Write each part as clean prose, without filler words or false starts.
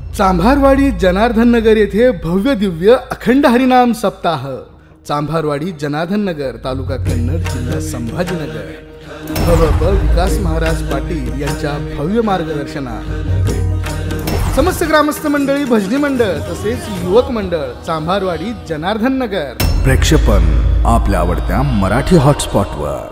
चांभारवाडी जनार्दन नगर येथे भव्य दिव्य अखंड हरिनाम सप्ताह. चांभारवाडी जनार्दन नगर, तालुका कन्नड, जिल्हा संभाजीनगर. भव विकास महाराज पाटील यांच्या भव्य मार्गदर्शनात समस्त ग्रामस्थ मंडळी, भजनी मंडळ तसेच युवक मंडळ चांभारवाडी जनार्दन नगर. प्रेक्षेपण आपल्या आवडत्या मराठी हॉटस्पॉटवर.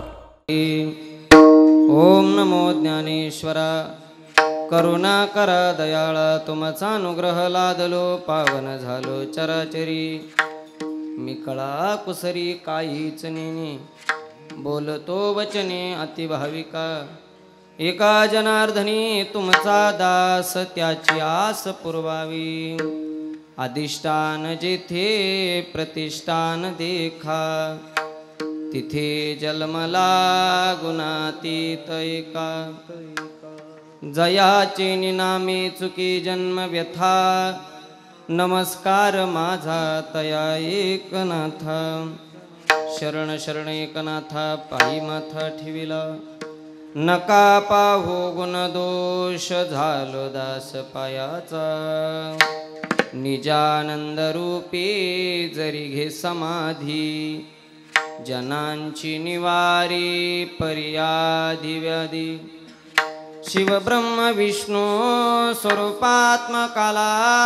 ओम नमो ज्ञानेश्वरा. करुणा करा दयाळा, तुमचा अनुग्रह लादलो, पावन झालो चराचरी. मी कळा कुसरी काहीच नेने, बोलतो वचने अतिभाविका. एका जनार्दनी तुमचा दास, त्याची आस पुरवावी. अधिष्ठान जेथे प्रतिष्ठान देखा, तिथे जन्मला गुणातीत एका. जयाचे निनामे चुकी जन्म व्यथा, नमस्कार माझा तया एकनाथा. शरण शरण एकनाथा, पायी माथा ठेविला. नका पाहू गुण दोष, झालो दास पायाचा. निजानंद रूपी जरी घे समाधी, जनांची निवारी पर्याधी व्याधी. शिव ब्रह्म विष्णू स्वरूपात्मकाला,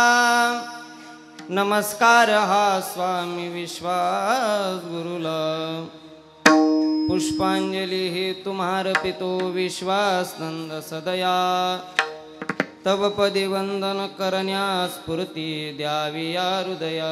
नमस्कार हा स्वामी विश्वास गुरुला. पुष्पांजली हे तुम्हार पितो विश्वास नंद सदया. तव पदी वंदन करण्यास स्फूर्ती द्यावी या हृदया.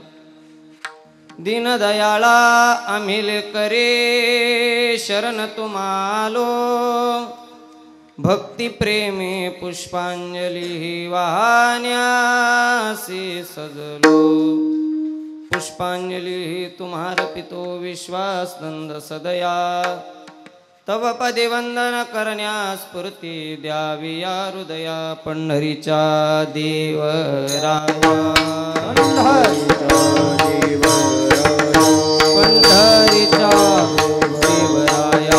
दीनदयाळा आम्ही करे शरण तुम्हालो, भक्ती प्रेमे पुष्पांजली वाहण्यासी सजलो. पुष्पांजली तुम्हार पितो विश्वास नंद सदया. तव पदे वंदन करण्यास स्फूर्ती द्यावी या हृदया. पंढरीच्या देवराया, पंढरीच्या देवराया.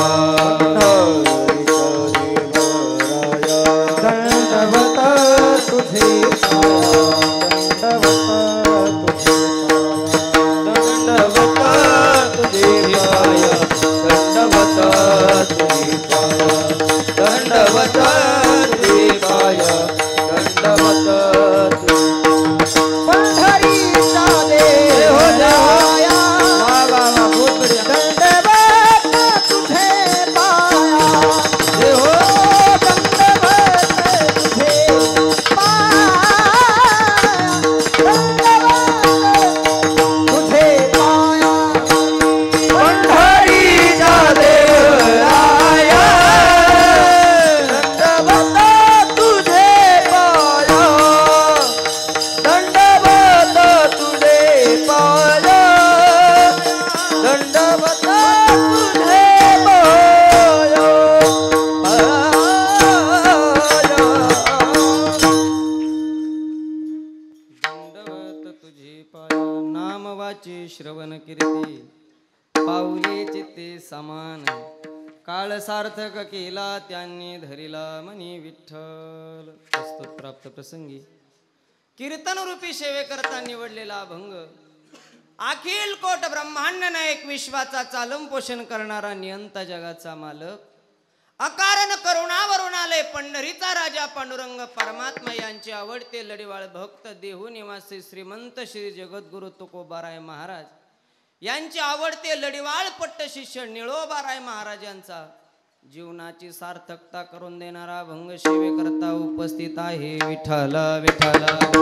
श्रवण कीर्ती पाऊले चित्ते समान. काळ सार्थक केला त्यांनी धरिला मनी विठ्ठल. स्तोत्र प्राप्त प्रसंगी कीर्तन रूपी सेवे करता निवडलेला अभंग. अखिल कोट ब्रह्मांड नायक, विश्वाचा चालम पोषण करणारा नियंता जगाचा मालक. अकारण करुणावरून आले पंढरीचा राजा पांडुरंग परमात्मा. यांचे आवडते लढीवाळ भक्त, देहू निवासी श्रीमंत श्री जगद्गुरु तुकोबाराय महाराज. यांचे आवडते लढीवाळ पट्ट शिष्य निळोबाराय महाराजांचा जीवनाची सार्थकता करून देणारा भंग सेवे करता उपस्थित आहे. विठ्ठल विठ्ठल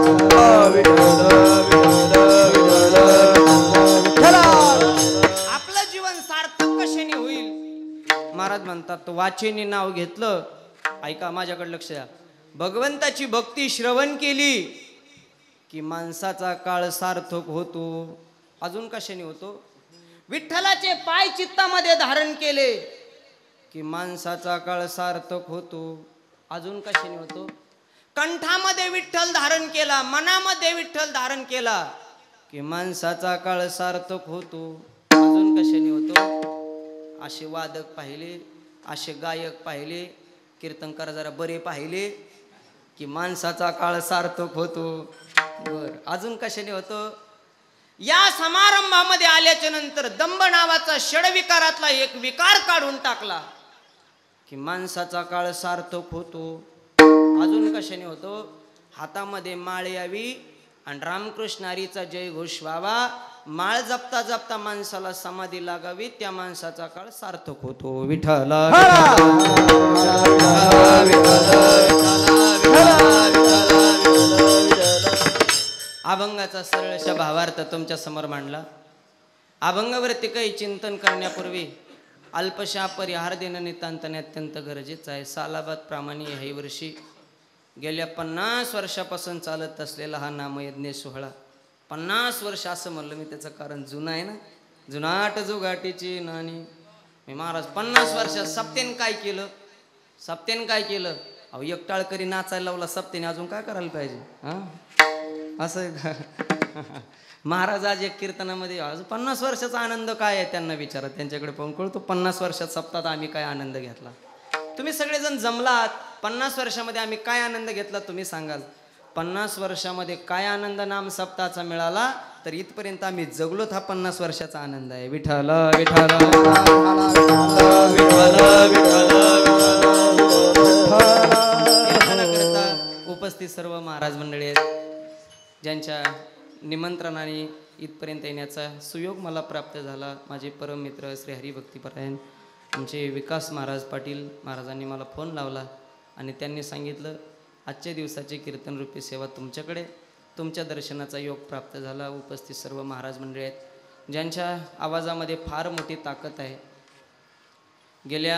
आपलं जीवन सार्थक कशाने होईल. महाराज म्हणतात, तो वाचेने नाव घेतलं. ऐका, माझ्याकडे लक्ष द्या. भगवंताची भक्ती श्रवण केली की माणसाचा काळ सार्थक होतो. अजून कशाने होतो. विठ्ठलाचे पाय चित्तामध्ये धारण केले की माणसाचा काळ सार्थक होतो. अजून कशाने होतो. कंठामध्ये विठ्ठल धारण केला, मनामध्ये विठ्ठल धारण केला की माणसाचा काळ सार्थक होतो. अजून कशाने होतो. असे वादक पाहिले, असे गायक पाहिले, कीर्तनकार जरा बरे पाहिले, की माणसाचा काळ सार्थक होतो. बर, अजून कशाने होतो? या समारंभामध्ये आल्याच्या नंतर दंभ नावाचा षडविकारातला एक विकार काढून टाकला की माणसाचा काळ सार्थक होतो. अजून कशाने होतो? हातामध्ये माळ यावी आणि रामकृष्ण हरीचा जय घोष व्हावा. माळ जपता जपता माणसाला समाधी लागावी, त्या माणसाचा काळ सार्थक होतो. विठ्ठला अभंगाचा सरळशा भावार्थ तुमच्या समोर मांडला. अभंगावरती काही चिंतन करण्यापूर्वी अल्पशा परिहार देणं नितांतने अत्यंत गरजेचं आहे. सालाबाद प्रामाणिक ह्याही वर्षी गेल्या 50 वर्षापासून चालत असलेला हा नामयज्ञ सोहळा. 50 वर्ष असं म्हणलं मी, त्याचं कारण जुनं आहे ना. जुनाट जुगाटीची नाणी. मी महाराज 50 वर्षात सप्तेन काय केलं? सप्तेन काय केलं? अहो एक टाळकरी नाचायला लावला सप्तेने, अजून काय करायला पाहिजे? हां असं महाराज आज एक कीर्तनामध्ये आज 50 वर्षाचा आनंद काय आहे त्यांना विचारा, त्यांच्याकडे पाहून कळतो 50 वर्षात सप्तात आम्ही काय आनंद घेतला. तुम्ही सगळेजण जमलात, 50 वर्षामध्ये आम्ही काय आनंद घेतला तुम्ही सांगाल. 50 वर्षामध्ये काय आनंद नाम सप्ताहाचा मिळाला, तर इथपर्यंत आम्ही जगलोत, हा 50 वर्षाचा आनंद आहे. विठ्ठल विठ्ठल करता उपस्थित सर्व महाराज मंडळी आहेत, ज्यांच्या निमंत्रणाने इथपर्यंत येण्याचा सुयोग मला प्राप्त झाला. माझे परम मित्र श्री हरिभक्तीपरायण आमचे विकास महाराज पाटील महाराजांनी मला फोन लावला आणि त्यांनी सांगितलं आजच्या दिवसाची कीर्तनरूपी सेवा तुमच्याकडे, तुमच्या दर्शनाचा योग प्राप्त झाला. उपस्थित सर्व महाराज मंडळी आहेत, ज्यांच्या आवाजामध्ये फार मोठी ताकद आहे. गेल्या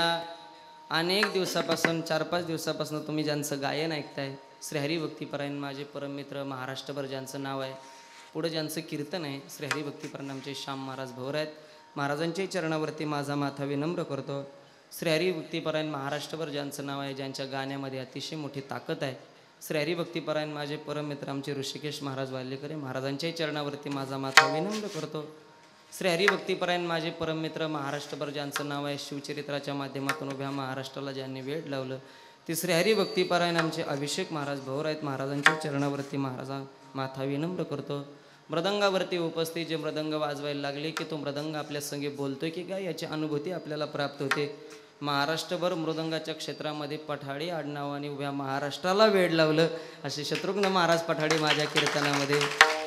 अनेक दिवसापासून 4-5 दिवसापासून तुम्ही ज्यांचं गायन ऐकताय, श्री हरिभक्तीपरायण माझे परम मित्र महाराष्ट्रभर ज्यांचं नाव आहे, पुढं ज्यांचं कीर्तन आहे, श्री हरिभक्तीपरायण आमचे श्याम महाराज भोर आहेत. महाराजांच्याही चरणावरती माझा माथा विनम्र करतो. श्री हरिभक्तीपरायण महाराष्ट्रभर ज्यांचं नाव आहे, ज्यांच्या गाण्यामध्ये अतिशय मोठी ताकद आहे, श्री हरिभक्तीपरायण माझे परम मित्र आमचे ऋषिकेश महाराज वाल्लेकर, महाराजांच्याही चरणावरती माझा माथा विनम्र करतो. श्री हरिभक्तीपरायण माझे परम मित्र महाराष्ट्रभर ज्यांचं नाव आहे, शिवचरित्राच्या माध्यमातून उभ्या महाराष्ट्राला ज्यांनी वेळ लावलं, ते श्री हरिभक्तीपरायण आमचे अभिषेक महाराज भोर आहेत. महाराजांच्या चरणावरती महाराजा माथा विनम्र करतो. मृदंगावरती उपस्थित जे मृदंग वाजवायला लागले की तो मृदंग आपल्या संगे बोलतोय की काय याची अनुभूती आपल्याला प्राप्त होते. महाराष्ट्रभर मृदंगाच्या क्षेत्रामध्ये पठाडी आडनावाने उभ्या महाराष्ट्राला वेळ लावलं असे शत्रुघ्न महाराज पठाडी माझ्या कीर्तनामध्ये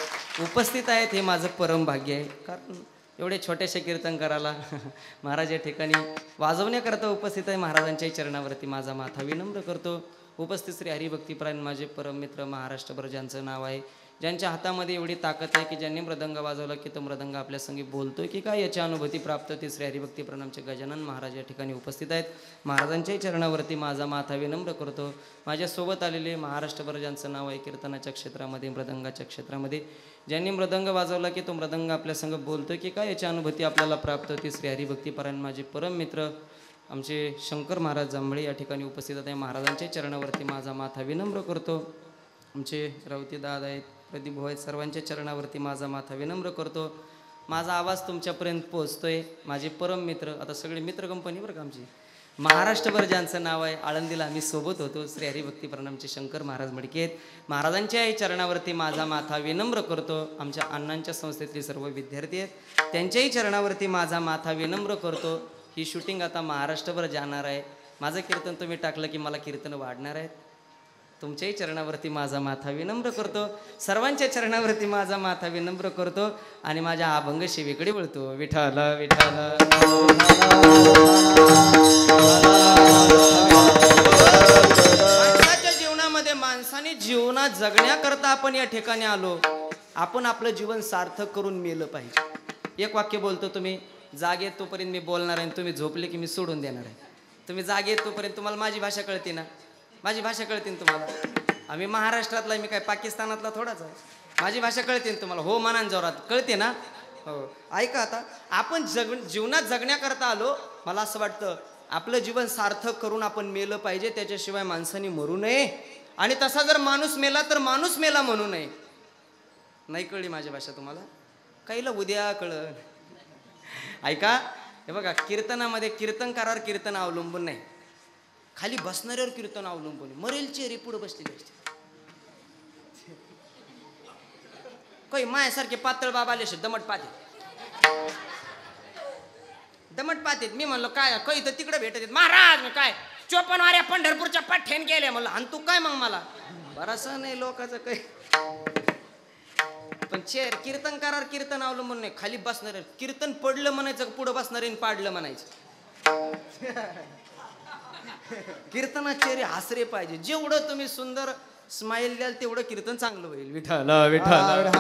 उपस्थित आहेत. हे माझं परम भाग्य आहे, कारण एवढे छोट्याशा कीर्तनकाराला महाराज या ठिकाणी वाजवण्याकरता उपस्थित आहे. महाराजांच्याही चरणावरती माझा माथा विनम्र करतो. उपस्थित श्री हरिभक्तीपरायण माझे परम मित्र महाराष्ट्रभर ज्यांचं नाव आहे, ज्यांच्या हातामध्ये एवढी ताकद आहे की ज्यांनी मृदंग वाजवला की तो मृदंग आपल्या संगी बोलतोय की काय याची अनुभूती प्राप्त होती. श्री हरिभक्तीपरायण आमचे गजानन महाराज या ठिकाणी उपस्थित आहेत. महाराजांच्याही चरणावरती माझा माथा विनम्र करतो. माझ्यासोबत आलेले महाराष्ट्रभर ज्यांचं नाव आहे, कीर्तनाच्या क्षेत्रामध्ये, मृदंगाच्या क्षेत्रामध्ये, ज्यांनी मृदंग वाजवला की तो मृदंग आपल्या संग बोलतोय की काय याची अनुभूती आपल्याला प्राप्त होती. श्री हरिभक्तीपरायण माझे परम मित्र आमचे शंकर महाराज जांभळे या ठिकाणी उपस्थित आहे. महाराजांच्या चरणावरती माझा माथा विनम्र करतो. आमचे रावती दादा आहेत, प्रदीप भाऊ आहेत, सर्वांच्या चरणावरती माझा माथा विनम्र करतो. माझा आवाज तुमच्यापर्यंत पोहोचतोय. माझे परम मित्र, आता सगळे मित्र कंपनी बरं का आमची, महाराष्ट्रभर ज्यांचं नाव आहे, आळंदीला आम्ही सोबत होतो, श्री हरिभक्तीपरायण आमचे शंकर महाराज मडके आहेत. महाराजांच्याही चरणावरती माझा माथा विनम्र करतो. आमच्या अण्णांच्या संस्थेतले सर्व विद्यार्थी आहेत, त्यांच्याही चरणावरती माझा माथा विनम्र करतो. ही शूटिंग आता महाराष्ट्रभर जाणार आहे. माझं कीर्तन तुम्ही टाकलं की मला कीर्तन वाढणार आहेत. तुमच्याही चरणावरती माझा माथा विनम्र करतो. सर्वांच्या चरणावरती माझा माथा विनम्र करतो आणि माझ्या अभंग सेवेकडे वळतो. विठ्ठल विठ्ठल. माणसाच्या जीवनामध्ये माणसाने जीवनात जगण्याकरता आपण या ठिकाणी आलो. आपण आपलं जीवन सार्थक करून मेलं पाहिजे. एक वाक्य बोलतो, तुम्ही जागेत तोपर्यंत मी बोलणार आहे, तुम्ही झोपले की मी सोडून देणार आहे. तुम्ही जागेत तोपर्यंत तुम्हाला माझी भाषा कळते ना, माझी भाषा कळते ना तुम्हाला. आम्ही महाराष्ट्रातला, मी काय पाकिस्तानातला थोडाच आहे. माझी भाषा कळते ना तुम्हाला, हो मनान जोरात कळते ना. हो ऐका, आता आपण जीवनात जगण्याकरता आलो. मला असं वाटतं आपलं जीवन सार्थक करून आपण मेलं पाहिजे, त्याच्याशिवाय माणसाने मरू नये. आणि तसा जर माणूस मेला तर माणूस मेला म्हणू नये. नाही कळली माझी भाषा तुम्हाला? काहीला उद्या कळलं. ऐका, हे बघा, कीर्तनामध्ये कीर्तनकारावर कीर्तन अवलंबून नाही, खाली बसणाऱ्यावर कीर्तन अवलंबून. मरेल चेहरे पुढे बसलेले असते. काही मायासारखे पातळ बाबा आले दमट पातेत मी म्हणलो काय काही तर तिकडे भेटत आहेत महाराज मी काय 54 वाऱ्या पंढरपूरच्या पाठ्यान गेले म्हणलं आणि तू काय मग मला बरासं नाही लोकांचं काही पण चेअर कीर्तनकारावर कीर्तन अवलंबून नाही खाली बसणार कीर्तन पडलं म्हणायचं पुढं बसणार पाडलं म्हणायचं कीर्तनात चेहरे हसरे पाहिजे जेवढं तुम्ही सुंदर स्माइल द्याल तेवढं कीर्तन चांगलं होईल विठाला विठाला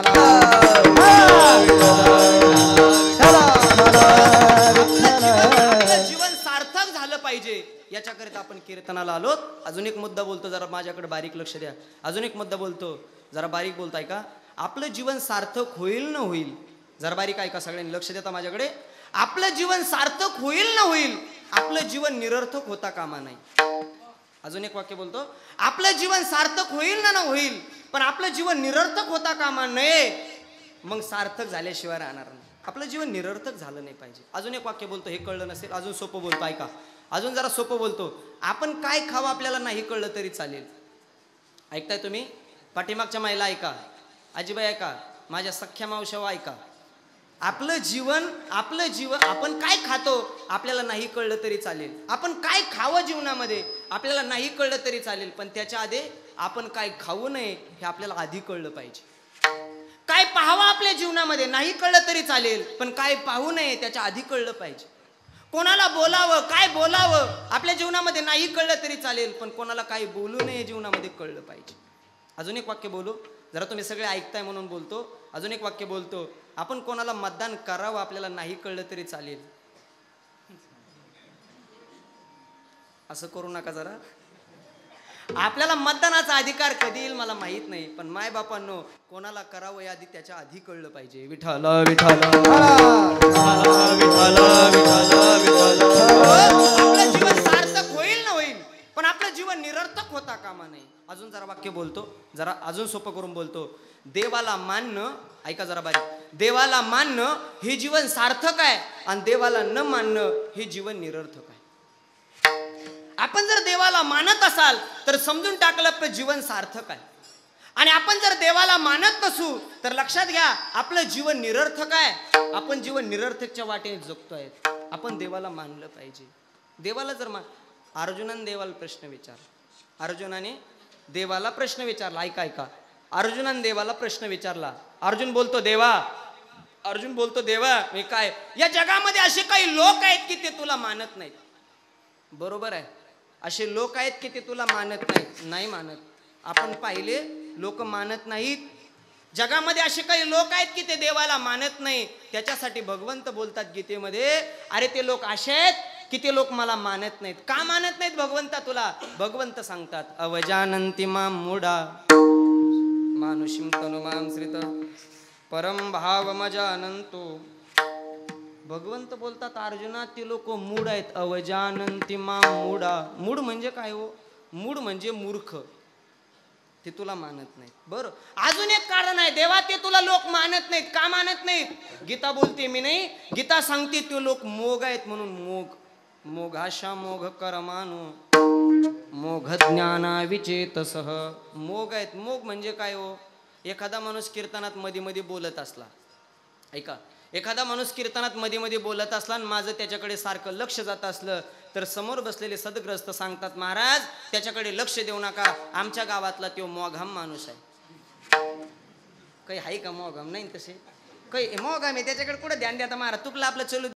जीवन सार्थक झालं पाहिजे याच्याकरिता आपण कीर्तनाला आलो अजून एक मुद्दा बोलतो जरा माझ्याकडे बारीक लक्ष द्या अजून एक मुद्दा बोलतो जरा बारीक बोलताय का आपलं जीवन सार्थक होईल न होईल जरा बारीक ऐका सगळ्यांनी लक्ष देता माझ्याकडे आपलं जीवन सार्थक होईल न होईल आपलं जीवन निरर्थक होता कामा नाही अजून एक वाक्य बोलतो आपलं जीवन सार्थक होईल ना होईल पण आपलं जीवन निरर्थक होता कामा नये मग सार्थक झाल्याशिवाय राहणार नाही आपलं जीवन निरर्थक झालं नाही पाहिजे अजून एक वाक्य बोलतो हे कळलं नसेल अजून सोपं बोलतो ऐका अजून जरा सोपं बोलतो आपण काय खावं आपल्याला नाही कळलं तरी चालेल ऐकताय तुम्ही पाठीमागच्या महिला ऐका आजीबाई ऐका माझ्या सख्या मावशावा ऐका आपलं जीवन आपण काय खातो आपल्याला नाही कळलं तरी चालेल आपण काय खावं जीवनामध्ये आपल्याला नाही कळलं तरी चालेल पण त्याच्या आधी आपण काय खाऊ नये हे आपल्याला आधी कळलं पाहिजे काय पाहावं आपल्या जीवनामध्ये नाही कळलं तरी चालेल पण काय पाहू नये त्याच्या आधी कळलं पाहिजे कोणाला बोलावं काय बोलावं आपल्या जीवनामध्ये नाही कळलं तरी चालेल पण कोणाला काय बोलू नये जीवनामध्ये कळलं पाहिजे अजून एक वाक्य बोलू जरा तुम्ही सगळे ऐकताय म्हणून बोलतो अजून एक वाक्य बोलतो आपण कोणाला मतदान करावं आपल्याला नाही कळलं तरी चालेल असं करू नका जरा आपल्याला मतदानाचा अधिकार कधी येईल मला माहित नाही पण माय बापांनो कोणाला करावं या आधी त्याच्या आधी कळलं पाहिजे विठाला विठाला आपलं जीवन सार्थक होईल ना होईल पण आपलं जीवन निरर्थक होता कामा नये अजून जरा वाक्य बोलतो जरा अजून सोपं करून बोलतो देवाला मानणं ऐका जरा बारीक देवाला मानणं हे जीवन सार्थक आहे आणि देवाला न मानणं हे जीवन निरर्थक आहे आपण जर देवाला मानत असाल तर समजून टाकलं आपलं जीवन सार्थक आहे आणि आपण जर देवाला मानत नसू तर लक्षात घ्या आपलं जीवन निरर्थक आहे आपण जीवन निरर्थकच्या वाटेने जगतोय आपण देवाला मानलं पाहिजे देवाला जर अर्जुनाने देवाला प्रश्न विचारला अर्जुनाने देवाला प्रश्न विचारला ऐका ऐका अर्जुनाने देवाला प्रश्न विचारला अर्जुन बोलतो देवा मी काय या जगामध्ये असे काही लोक आहेत की ते तुला मानत नाहीत बरोबर आहे असे लोक आहेत की ते तुला मानत नाहीत नाही मानत आपण पाहिले लोक मानत नाहीत जगामध्ये असे काही लोक आहेत की ते देवाला मानत नाही त्याच्यासाठी भगवंत बोलतात गीतेमध्ये अरे ते लोक असे आहेत की ते लोक मला मानत नाहीत का मानत नाहीत भगवंता तुला भगवंत सांगतात अवजानन्ति मां मूढा मानुषीं तनुमां श्रित परम भावमजानन्तो भगवंत बोलतात अर्जुना ते लोक मूढ आहेत अवजानन्ति मां मूढा मूढ म्हणजे काय हो मूढ म्हणजे मूर्ख ते तुला मानत नाहीत बरं अजून एक कारण आहे देवा ते तुला लोक मानत नाहीत का मानत नाहीत गीता बोलते मी नाही गीता सांगते ते लोक मोग आहेत म्हणून मोघाशा मोघ कर्मानु मोघ ज्ञाना विचेतसह मोग आहेत मोग म्हणजे काय हो एखादा माणूस कीर्तनात मध्ये मध्ये बोलत असला ऐका एखादा माणूस कीर्तनात मध्ये मध्ये बोलत असला आणि माझं त्याच्याकडे सारखं लक्ष जात असलं तर समोर बसलेले सद्ग्रस्त सांगतात महाराज त्याच्याकडे लक्ष देऊ नका आमच्या गावातला तो मोघाम माणूस आहे काही आहे का मोघाम नाही तसे काही मोघाम आहे त्याच्याकडे कुठं ध्यान द्या महाराज तुकला आपलं चलू